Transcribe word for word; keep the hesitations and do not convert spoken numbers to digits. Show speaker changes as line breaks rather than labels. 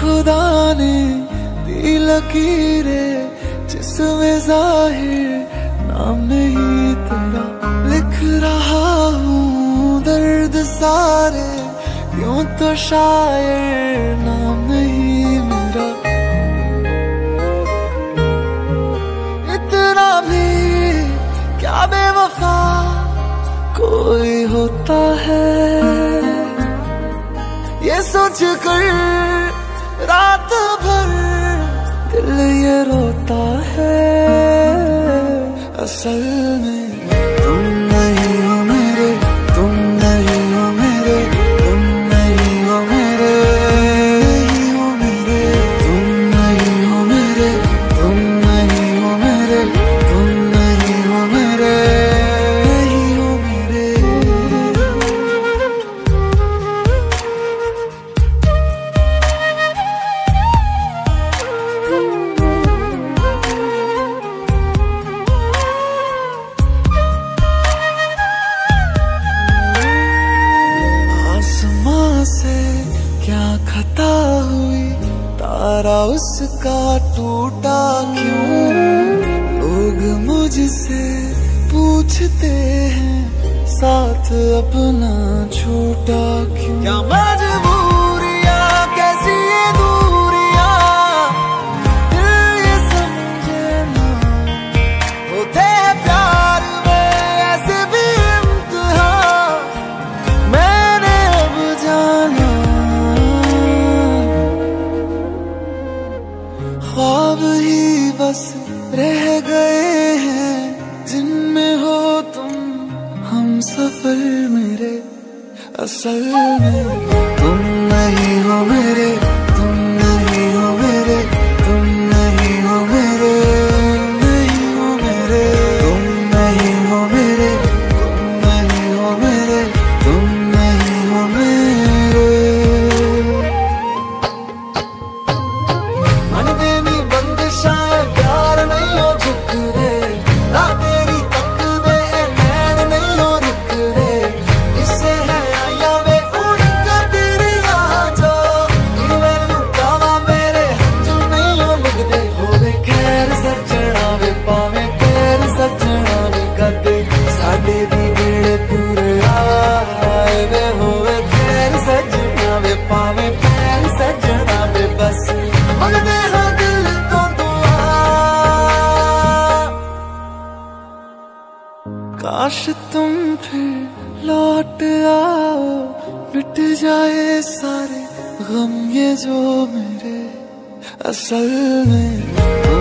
खुदा ने दी लकीरें जिसमें जाहिर नाम नहीं तेरा, लिख रहा हूँ दर्द सारे यूं तो शायर नाम नहीं मेरा। इतना भी क्या बेवफा कोई होता है, ये सोच कर रात भर दिल ये रोता है। असल में तुम नहीं हो मेरे, तुम नहीं हो मेरे, तुम नहीं हो मेरे, नहीं हो मेरे, तुम नहीं हो मेरे, तुम नहीं हो मेरे, तुम नहीं हो मेरे, नहीं हो मेरे। से क्या खता हुई तारा उसका टूटा क्यों, लोग मुझसे पूछते हैं साथ अपना छूटा क्यों। क्या मजबूरियां कैसी ये दूरियां दिल ये समझे ना, होते हैं प्यार में ऐसे भी इम्तिहान, मैंने अब जाना। ख्वाब ही बस रह गए हैं जिनमें हो तुम हम सफर मेरे। असल में तुम नहीं हो मेरे, तुम नहीं हो मेरे, तुम नहीं हो मेरे, नहीं हो मेरे, तुम नहीं हो मेरे, तुम नहीं हो मेरे, तुम नहीं हो मेरे। मन देनी बंदिशां प्यार नहीं हो झुक दे, ना तेरी तक दे नैन नहीं हो रुक दे, इससे है आया वे उड़क तेरी आ जो मैनू कावा मेरे हंजू नहीं हो लगदे। होवे खैर सजना वे पावे पैर सजना वे कदे साडे दी वेड़े तुर आए वे। होवे खैर सजना वे पावे पैर सजना वे बस मंगदे हाँ दिल तो दुआ। काश तुम फिर लौट आओ, मिट जाए सारे गम ये जो मेरे। असल में